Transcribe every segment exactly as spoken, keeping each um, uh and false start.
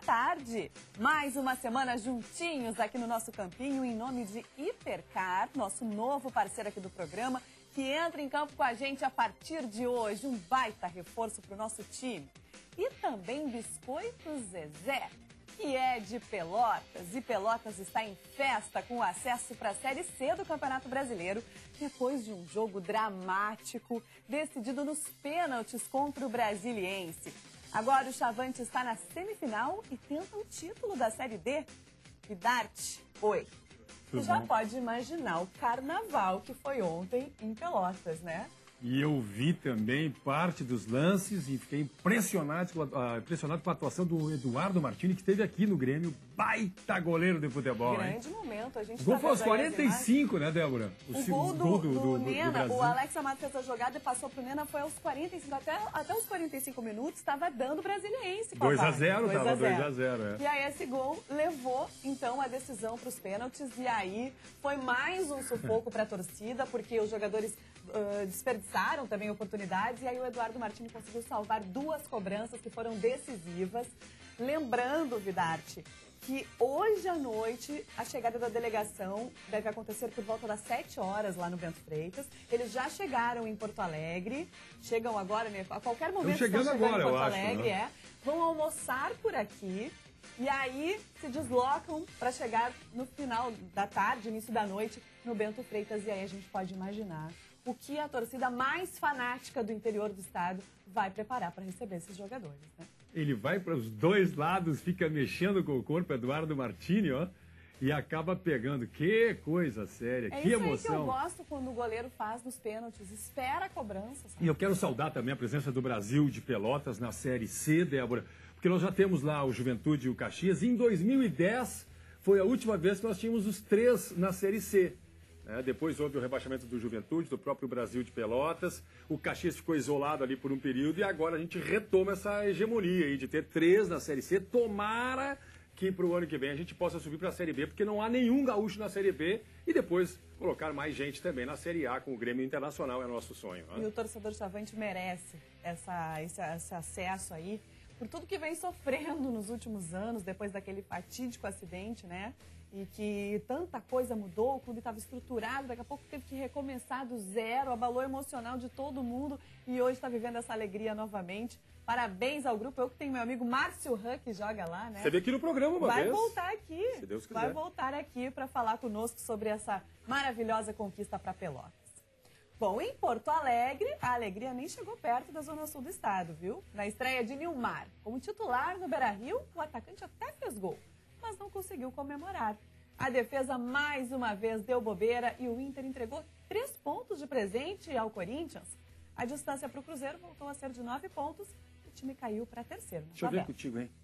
tarde. Mais uma semana juntinhos aqui no nosso campinho, em nome de Hipercar, nosso novo parceiro aqui do programa, que entra em campo com a gente a partir de hoje. Um baita reforço para o nosso time. E também Biscoito Zezé, que é de Pelotas. E Pelotas está em festa com o acesso para a Série C do Campeonato Brasileiro, depois de um jogo dramático, decidido nos pênaltis contra o Brasiliense. Agora o Chavante está na semifinal e tenta o título da Série D. Vidarte, oi. Você já pode imaginar o carnaval que foi ontem em Pelotas, né? E eu vi também parte dos lances e fiquei impressionado, uh, impressionado com a atuação do Eduardo Martini, que esteve aqui no Grêmio, baita goleiro de futebol. Grande hein? momento. A gente o gol tá foi aos quarenta e cinco, né, Débora? O, o gol do, gol do, do, do, do Nena, do o Alex Amato fez a jogada e passou pro Nena, foi aos quarenta e cinco, até, até os quarenta e cinco minutos, estava dando Brasiliense. dois a zero, estava dois a zero. É. E aí esse gol levou, então, a decisão para os pênaltis, e aí foi mais um sufoco para a torcida, porque os jogadores uh, desperdiçaram também oportunidades, e aí o Eduardo Martini conseguiu salvar duas cobranças que foram decisivas. Lembrando, Vidarte, que hoje à noite a chegada da delegação deve acontecer por volta das sete horas lá no Bento Freitas. Eles já chegaram em Porto Alegre, chegam agora, né, a qualquer momento estão chegando, estão chegando agora, em Porto eu Alegre, acho, né? é, vão almoçar por aqui e aí se deslocam para chegar no final da tarde, início da noite, no Bento Freitas. E aí a gente pode imaginar o que a torcida mais fanática do interior do estado vai preparar para receber esses jogadores, né? Ele vai para os dois lados, fica mexendo com o corpo, Eduardo Martini, ó, e acaba pegando. Que coisa séria, é que emoção. É isso aí que eu gosto quando o goleiro faz nos pênaltis, espera a cobrança. Sabe? E eu quero saudar também a presença do Brasil de Pelotas na Série C, Débora, porque nós já temos lá o Juventude e o Caxias, e em dois mil e dez foi a última vez que nós tínhamos os três na Série C. É, depois houve o rebaixamento do Juventude, do próprio Brasil de Pelotas. O Caxias ficou isolado ali por um período e agora a gente retoma essa hegemonia aí de ter três na Série C. Tomara que para o ano que vem a gente possa subir para a Série B, porque não há nenhum gaúcho na Série B, e depois colocar mais gente também na Série A com o Grêmio Internacional, é nosso sonho. Né? E o torcedor chavante merece essa, esse, esse acesso aí, por tudo que vem sofrendo nos últimos anos, depois daquele fatídico acidente, né? E que tanta coisa mudou, o clube estava estruturado, daqui a pouco teve que recomeçar do zero, abalou o emocional de todo mundo e hoje está vivendo essa alegria novamente. Parabéns ao grupo, eu que tenho meu amigo Márcio Huck, que joga lá, né? Você veio aqui no programa uma Vai vez. Vai voltar aqui, se Deus quiser. Vai voltar aqui para falar conosco sobre essa maravilhosa conquista para Pelotas. Bom, em Porto Alegre, a alegria nem chegou perto da zona sul do estado, viu? Na estreia de Nilmar, como titular no Beira-Rio, o atacante até fez gol, mas não conseguiu comemorar. A defesa mais uma vez deu bobeira e o Inter entregou três pontos de presente ao Corinthians. A distância para o Cruzeiro voltou a ser de nove pontos e o time caiu para terceiro. Deixa eu ver contigo, hein?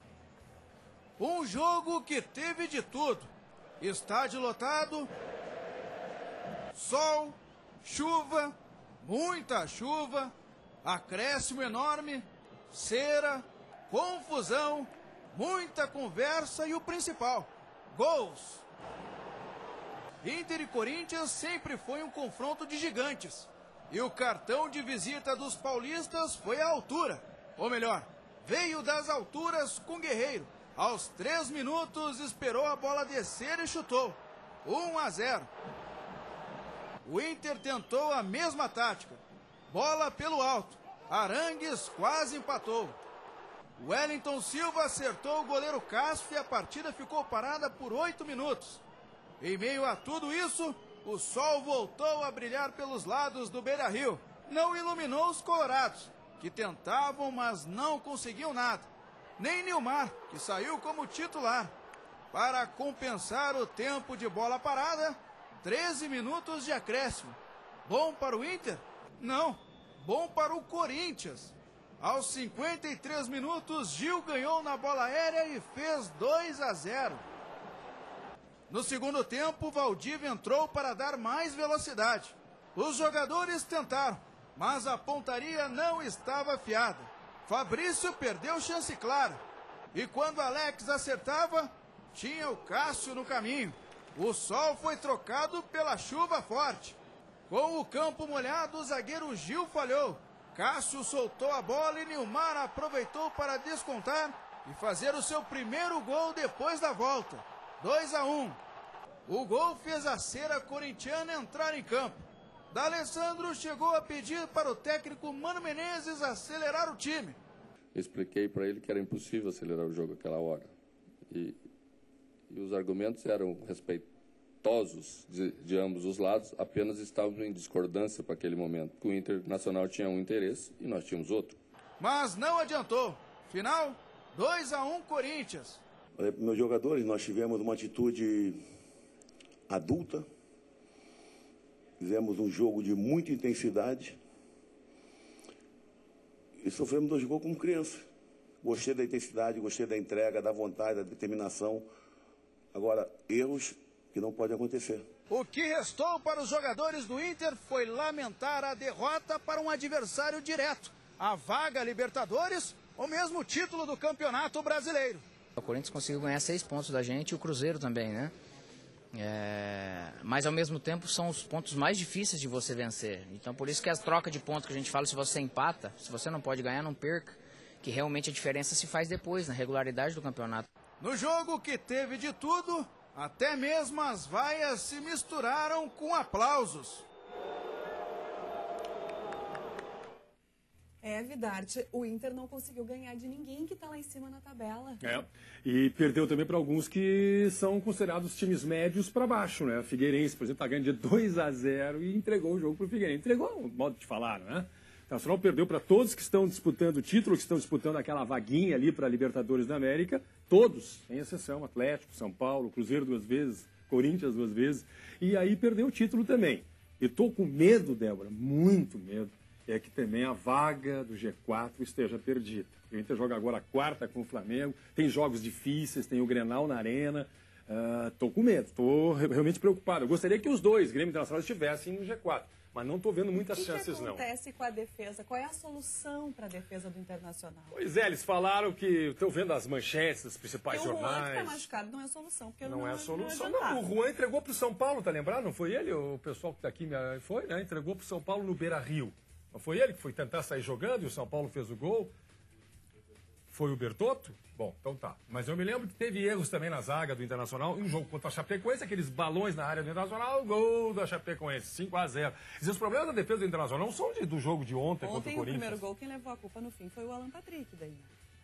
Um jogo que teve de tudo. Estádio lotado, sol, chuva, muita chuva, acréscimo enorme, cera, confusão, muita conversa e o principal, gols. Inter e Corinthians sempre foi um confronto de gigantes. E o cartão de visita dos paulistas foi à altura. Ou melhor, veio das alturas com Guerreiro. Aos três minutos esperou a bola descer e chutou. um a zero. O Inter tentou a mesma tática. Bola pelo alto. Arangues quase empatou. Wellington Silva acertou o goleiro Cássio e a partida ficou parada por oito minutos. Em meio a tudo isso, o sol voltou a brilhar pelos lados do Beira-Rio. Não iluminou os colorados, que tentavam, mas não conseguiam nada. Nem Nilmar, que saiu como titular. Para compensar o tempo de bola parada, treze minutos de acréscimo. Bom para o Inter? Não, bom para o Corinthians. Aos cinquenta e três minutos, Gil ganhou na bola aérea e fez dois a zero. No segundo tempo, Valdívia entrou para dar mais velocidade. Os jogadores tentaram, mas a pontaria não estava afiada. Fabrício perdeu chance clara. E quando Alex acertava, tinha o Cássio no caminho. O sol foi trocado pela chuva forte. Com o campo molhado, o zagueiro Gil falhou. Cássio soltou a bola e Nilmar aproveitou para descontar e fazer o seu primeiro gol depois da volta. dois a um. O gol fez a cera corintiana entrar em campo. D'Alessandro chegou a pedir para o técnico Mano Menezes acelerar o time. Eu expliquei para ele que era impossível acelerar o jogo naquela hora. E, e os argumentos eram respeitosos de, de ambos os lados, apenas estávamos em discordância para aquele momento. O Internacional tinha um interesse e nós tínhamos outro. Mas não adiantou. Final, dois a um Corinthians. Meus jogadores, nós tivemos uma atitude adulta. Fizemos um jogo de muita intensidade e sofremos dois gols como criança. Gostei da intensidade, gostei da entrega, da vontade, da determinação. Agora, erros que não podem acontecer. O que restou para os jogadores do Inter foi lamentar a derrota para um adversário direto. A vaga Libertadores ou mesmo o título do Campeonato Brasileiro. O Corinthians conseguiu ganhar seis pontos da gente e o Cruzeiro também, né? É, mas ao mesmo tempo são os pontos mais difíceis de você vencer. Então por isso que as trocas de pontos que a gente fala, se você empata, se você não pode ganhar, não perca, que realmente a diferença se faz depois, na regularidade do campeonato. No jogo que teve de tudo, até mesmo as vaias se misturaram com aplausos. É, Vidarte, o Inter não conseguiu ganhar de ninguém que está lá em cima na tabela. É, e perdeu também para alguns que são considerados times médios para baixo, né? Figueirense, por exemplo, está ganhando de dois a zero e entregou o jogo para o Figueirense. Entregou, um modo de falar, né? O Internacional perdeu para todos que estão disputando o título, que estão disputando aquela vaguinha ali para a Libertadores da América. Todos, sem exceção, Atlético, São Paulo, Cruzeiro duas vezes, Corinthians duas vezes. E aí perdeu o título também. E estou com medo, Débora, muito medo, é que também a vaga do G quatro esteja perdida. O Inter joga agora a quarta com o Flamengo, tem jogos difíceis, tem o Grenal na Arena. Estou uh, com medo, estou realmente preocupado. Eu gostaria que os dois, Grêmio e Internacional, estivessem no G quatro, mas não estou vendo muitas chances, não. O que acontece com a defesa? Qual é a solução para a defesa do Internacional? Pois é, eles falaram que, estou vendo as manchetes dos principais porque jornais. O Juan que está machucado não é solução. Porque não, não é a solução. Não, não, o Juan entregou para o São Paulo, tá lembrado? Não foi ele? O pessoal que está aqui foi, né? Entregou para o São Paulo no Beira-Rio. Não foi ele que foi tentar sair jogando e o São Paulo fez o gol? Foi o Bertotto? Bom, então tá. Mas eu me lembro que teve erros também na zaga do Internacional. Em um jogo contra a Chapecoense, aqueles balões na área do Internacional, gol da Chapecoense, cinco a zero. E os problemas da defesa do Internacional não são de, do jogo de ontem, ontem contra o Corinthians. Ontem o primeiro gol, quem levou a culpa no fim foi o Alan Patrick daí.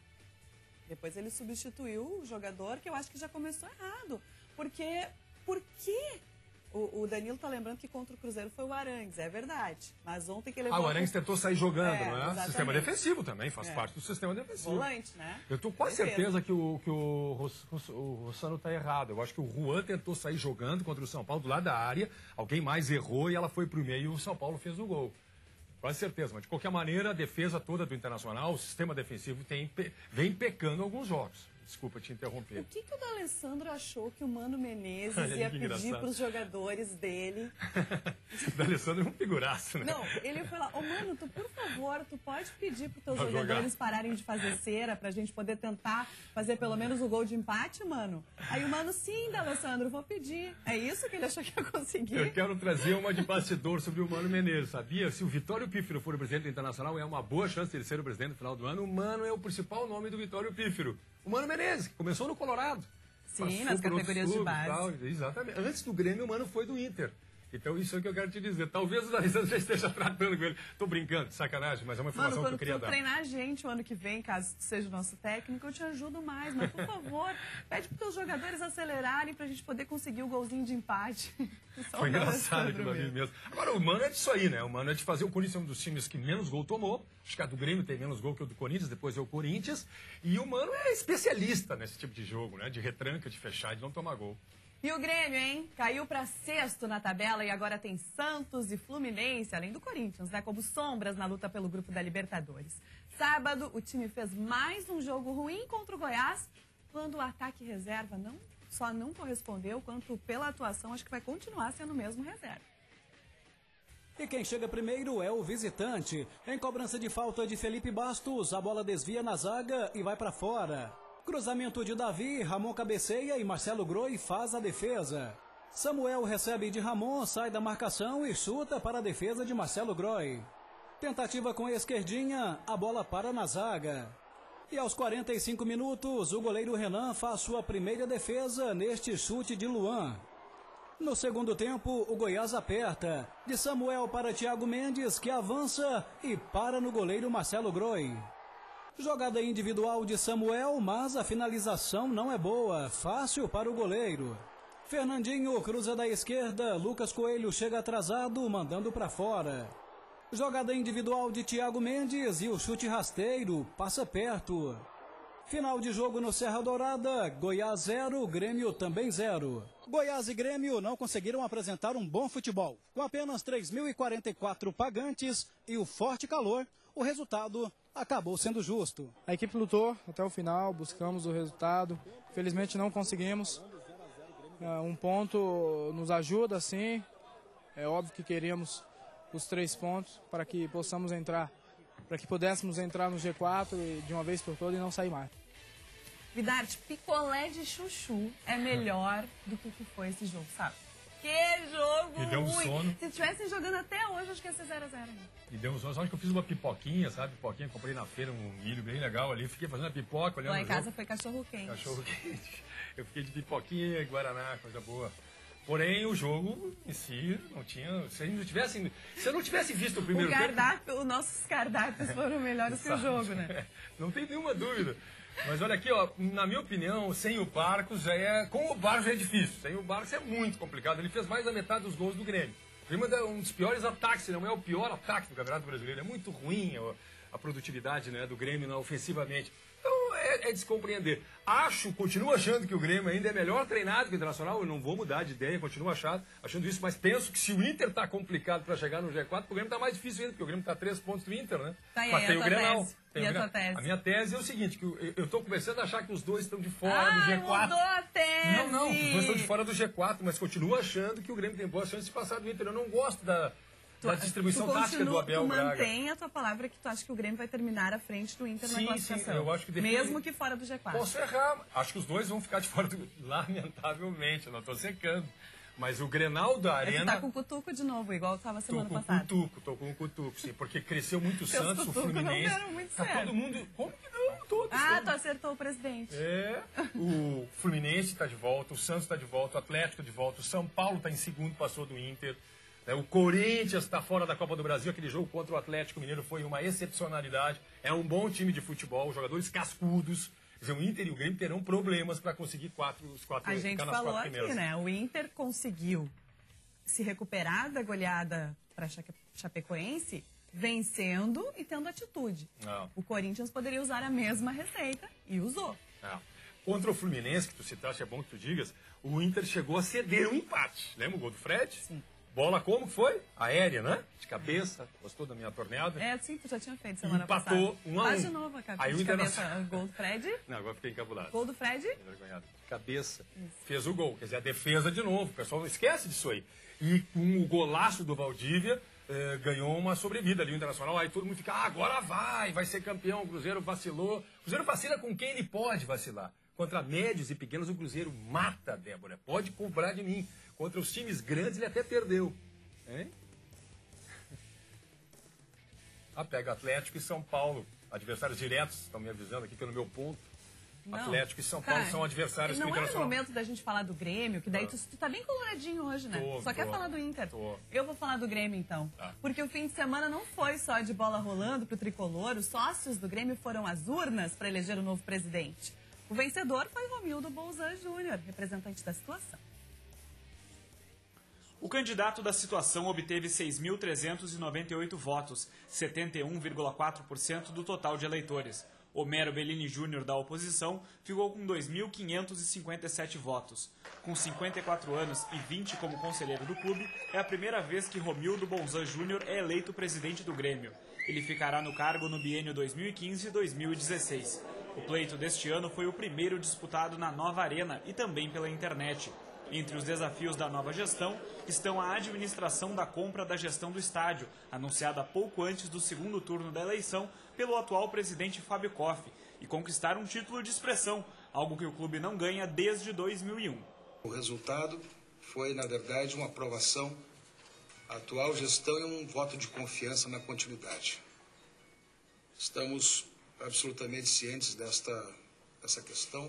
Depois ele substituiu o jogador, que eu acho que já começou errado. Porque, por quê? O, o Danilo tá lembrando que contra o Cruzeiro foi o Arangues, é verdade. Mas ontem que ele levou... Ah, o Arangues a... tentou sair jogando, é, não é? Exatamente. Sistema defensivo também, faz é. parte do sistema defensivo. Volante, né? Eu tô quase certeza que o, que o, o Rossano tá errado. Eu acho que o Juan tentou sair jogando contra o São Paulo do lado da área, alguém mais errou e ela foi pro meio e o São Paulo fez o gol. Quase certeza, mas de qualquer maneira, a defesa toda do Internacional, o sistema defensivo tem, vem pecando alguns jogos. Desculpa te interromper. O que, que o D'Alessandro achou que o Mano Menezes Olha, ia pedir engraçado. para os jogadores dele? O D'Alessandro é um figuraço, né? Não, ele foi lá, ô Mano, tu, por favor, tu pode pedir para os teus Pra jogadores jogar. pararem de fazer cera para a gente poder tentar fazer pelo menos o gol de empate, Mano? Aí o Mano, sim, D'Alessandro, vou pedir. É isso que ele achou que ia conseguir? Eu quero trazer uma de bastidor sobre o Mano Menezes, sabia? Se o Vitório Pífero for o presidente do Internacional, é uma boa chance de ele ser o presidente no final do ano. O Mano é o principal nome do Vitório Pífero. O Mano Menezes, que começou no Colorado. Sim, nas categorias de base. Tal, exatamente. Antes do Grêmio, o Mano foi do Inter. Então, isso é o que eu quero te dizer. Talvez o D'Alessandro já esteja tratando com ele. Tô brincando, sacanagem, mas é uma informação Mano, que eu queria quando tu dar. treinar a gente o ano que vem, caso tu seja o nosso técnico, eu te ajudo mais. Mas, por favor, pede para os jogadores acelerarem para a gente poder conseguir o golzinho de empate. Só Foi o engraçado aquilo mesmo. ali mesmo. Agora, o Mano é disso aí, né? O Mano é de fazer o Corinthians um dos times que menos gol tomou. Acho que a do Grêmio tem menos gol que o do Corinthians, depois é o Corinthians. E o Mano é especialista nesse tipo de jogo, né? De retranca, de fechar, de não tomar gol. E o Grêmio, hein? Caiu para sexto na tabela e agora tem Santos e Fluminense, além do Corinthians, né? Como sombras na luta pelo grupo da Libertadores. Sábado, o time fez mais um jogo ruim contra o Goiás, quando o ataque reserva não só não correspondeu, quanto pela atuação, acho que vai continuar sendo mesmo reserva. E quem chega primeiro é o visitante. Em cobrança de falta de Felipe Bastos, a bola desvia na zaga e vai para fora. Cruzamento de Davi, Ramon cabeceia e Marcelo Groi faz a defesa. Samuel recebe de Ramon, sai da marcação e chuta para a defesa de Marcelo Groi. Tentativa com a esquerdinha, a bola para na zaga. E aos quarenta e cinco minutos, o goleiro Renan faz sua primeira defesa neste chute de Luan. No segundo tempo, o Goiás aperta. De Samuel para Thiago Mendes, que avança e para no goleiro Marcelo Groi. Jogada individual de Samuel, mas a finalização não é boa. Fácil para o goleiro. Fernandinho cruza da esquerda, Lucas Coelho chega atrasado, mandando para fora. Jogada individual de Thiago Mendes e o chute rasteiro passa perto. Final de jogo no Serra Dourada, Goiás zero, Grêmio também zero. Goiás e Grêmio não conseguiram apresentar um bom futebol. Com apenas três mil e quarenta e quatro pagantes e o forte calor, o resultado acabou sendo justo. A equipe lutou até o final, buscamos o resultado. Felizmente não conseguimos. Um ponto nos ajuda, sim. É óbvio que queríamos os três pontos para que possamos entrar, para que pudéssemos entrar no G quatro de uma vez por todas e não sair mais. Vidarte, picolé de chuchu é melhor do que o que foi esse jogo, sabe? Que jogo Me deu um ruim. sono. Se estivessem jogando até hoje, acho que ia ser zero a zero. Me deu um sono. Só que eu fiz uma pipoquinha, sabe? Pipoquinha, comprei na feira um milho bem legal ali. Fiquei fazendo a pipoca, olhando Lá em o casa jogo. foi cachorro quente. Cachorro quente. Eu fiquei de pipoquinha e guaraná, coisa boa. Porém, o jogo em si não tinha... Se, não tivesse, se eu não tivesse visto o primeiro o cardápio, tempo... Os nossos cardápios foram melhores que o jogo, né? Não tem nenhuma dúvida. Mas olha aqui, ó, na minha opinião, sem o Barcos já é... Com o Barcos já é difícil. Sem o Barcos é muito complicado. Ele fez mais da metade dos gols do Grêmio. Foi um dos piores ataques, não é o pior ataque do Campeonato Brasileiro. É muito ruim a, a produtividade, né, do Grêmio, né, ofensivamente. Então é, é descompreender. Acho, continuo achando que o Grêmio ainda é melhor treinado que o Internacional. Eu não vou mudar de ideia, continuo achando, achando isso. Mas penso que se o Inter está complicado para chegar no G quatro, o Grêmio está mais difícil ainda, porque o Grêmio está a três pontos do Inter, né? Tá aí, mas tem o Grenal. Tem e a tua tese? A minha tese é o seguinte, que eu, eu tô começando a achar que os dois estão de fora ah, do G quatro. Mudou a tese! Não, não, os dois estão de fora do G quatro, mas continuo achando que o Grêmio tem boa chance de passar do Inter. Eu não gosto da... da distribuição tu tática do Abel tu Braga. mantém a tua palavra que tu acha que o Grêmio vai terminar à frente do Inter sim, na classificação. Sim, eu acho que define... Mesmo que fora do G quatro. Posso errar. Acho que os dois vão ficar de fora do... Lamentavelmente, eu não estou secando. Mas o Grenal da Arena... É que tá com o cutuco de novo, igual estava semana tô com passada. Tô com o cutuco, tô com o cutuco, sim. Porque cresceu muito o Santos, o Fluminense. Não deram muito tá certo. todo mundo... Como que não? Todos. Ah, todos. tu acertou o presidente. É. O Fluminense está de volta, o Santos está de volta, o Atlético está de volta, o São Paulo está em segundo, passou do Inter. O Corinthians está fora da Copa do Brasil. Aquele jogo contra o Atlético Mineiro foi uma excepcionalidade. É um bom time de futebol, jogadores cascudos. Quer dizer, o Inter e o Grêmio terão problemas para conseguir quatro, os quatro A gente ficar nas falou quatro aqui, primeiras. né? O Inter conseguiu se recuperar da goleada para Chapecoense, vencendo e tendo atitude. Não. O Corinthians poderia usar a mesma receita e usou. Não. Contra o Fluminense, que tu citaste, é bom que tu digas, o Inter chegou a ceder um empate. Lembra o gol do Fred? Sim. Bola como que foi? Aérea, né? De cabeça. Gostou da minha torneada? É, sim, tu já tinha feito semana Empatou passada. um a um. Faz de novo a cabeça. Aí o de Internacional... cabeça, gol do Fred. Não, agora fiquei encabulado. Gol do Fred. Envergonhado. De cabeça. Isso. Fez o gol. Quer dizer, a defesa de novo. O pessoal não esquece disso aí. E com o golaço do Valdívia, eh, ganhou uma sobrevida ali o Internacional. Aí todo mundo fica, ah, agora vai, vai ser campeão. O Cruzeiro vacilou. O Cruzeiro vacila com quem ele pode vacilar. Contra médios e pequenos, o Cruzeiro mata, Débora. Pode cobrar de mim. Contra os times grandes, ele até perdeu. Hein? Ah, pega Atlético e São Paulo. Adversários diretos, estão me avisando aqui pelo meu ponto. Não. Atlético e São Paulo tá. São adversários não do Internacional. Não é o momento da gente falar do Grêmio, que daí ah. tu, tu tá bem coloradinho hoje, né? Tô, só tô, quer falar do Inter. Tô. Eu vou falar do Grêmio, então. Ah. Porque o fim de semana não foi só de bola rolando pro tricolor. Os sócios do Grêmio foram às urnas para eleger o novo presidente. O vencedor foi Romildo Bolzan Júnior, representante da situação. O candidato da situação obteve seis mil trezentos e noventa e oito votos, setenta e um vírgula quatro por cento do total de eleitores. Homero Bellini Júnior, da oposição, ficou com dois mil quinhentos e cinquenta e sete votos. Com cinquenta e quatro anos e vinte como conselheiro do clube, é a primeira vez que Romildo Bolzan Júnior é eleito presidente do Grêmio. Ele ficará no cargo no biênio dois mil e quinze e dois mil e dezesseis. O pleito deste ano foi o primeiro disputado na nova arena e também pela internet. Entre os desafios da nova gestão estão a administração da compra da gestão do estádio, anunciada pouco antes do segundo turno da eleição pelo atual presidente Fábio Koff, e conquistar um título de expressão, algo que o clube não ganha desde dois mil e um. O resultado foi, na verdade, uma aprovação à atual gestão e um voto de confiança na continuidade. Estamos absolutamente cientes desta, dessa questão.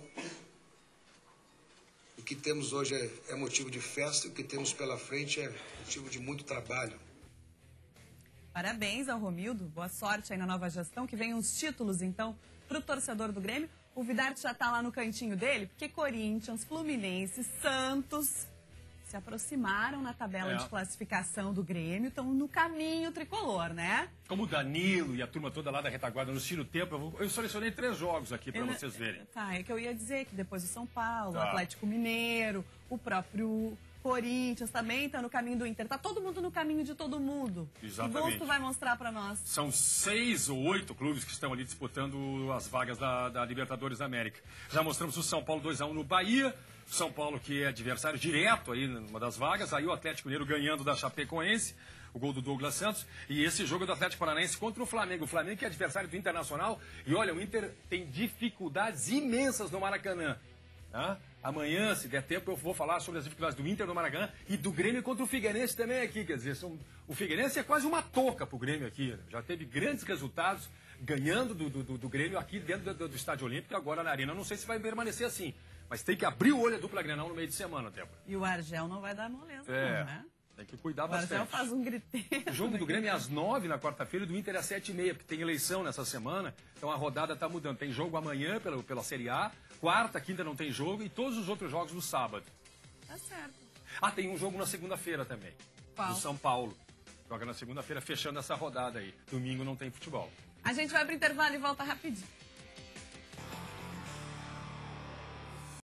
O que temos hoje é, é motivo de festa, e o que temos pela frente é motivo de muito trabalho. Parabéns ao Romildo, boa sorte aí na nova gestão, que venham os títulos, então, para o torcedor do Grêmio. O Vidarte já está lá no cantinho dele, porque Corinthians, Fluminense, Santos se aproximaram na tabela É. de classificação do Grêmio, estão no caminho tricolor, né? Como o Danilo e a turma toda lá da retaguarda nos tira o tempo, eu, vou- eu selecionei três jogos aqui para Eu- vocês verem. Tá, é que eu ia dizer que depois o São Paulo, o Tá. Atlético Mineiro, o próprio Corinthians também tá no caminho do Inter. Tá todo mundo no caminho de todo mundo. Exatamente. Que gols tu vai mostrar para nós? São seis ou oito clubes que estão ali disputando as vagas da, da Libertadores da América. Já mostramos o São Paulo dois a um no Bahia. São Paulo que é adversário direto aí numa das vagas. Aí o Atlético Mineiro ganhando da Chapecoense. O gol do Douglas Santos. E esse jogo do Atlético Paranaense contra o Flamengo. O Flamengo que é adversário do Internacional. E olha, o Inter tem dificuldades imensas no Maracanã. Tá? Amanhã, se der tempo, eu vou falar sobre as dificuldades do Inter no Maracanã e do Grêmio contra o Figueirense também aqui. Quer dizer, são... o Figueirense é quase uma touca pro Grêmio aqui. Né? Já teve grandes resultados ganhando do, do, do Grêmio aqui dentro do, do Estádio Olímpico, agora na Arena. Eu não sei se vai permanecer assim, mas tem que abrir o olho a dupla Grenal no meio de semana, Débora. E o Argel não vai dar moleza, É, não, né? tem que cuidar O Argel bastante. faz um griteiro. O jogo do Grêmio é às nove na quarta-feira e do Inter é às sete e meia, porque tem eleição nessa semana, então a rodada está mudando. Tem jogo amanhã pela, pela Série A, quarta, quinta não tem jogo e todos os outros jogos no sábado. Tá certo. Ah, tem um jogo na segunda-feira também, Qual? do São Paulo. Joga na segunda-feira, fechando essa rodada aí. Domingo não tem futebol. A gente vai pro intervalo e volta rapidinho.